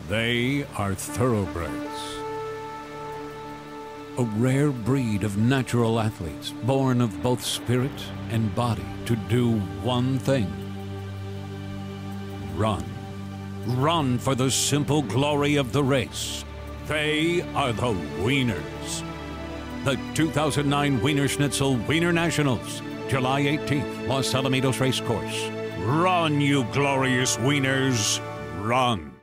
They are thoroughbreds. A rare breed of natural athletes, born of both spirit and body to do one thing: run. Run for the simple glory of the race. They are the Wieners. The 2009 Wienerschnitzel Wiener Nationals, July 18th, Los Alamitos Racecourse. Run, you glorious Wieners, run.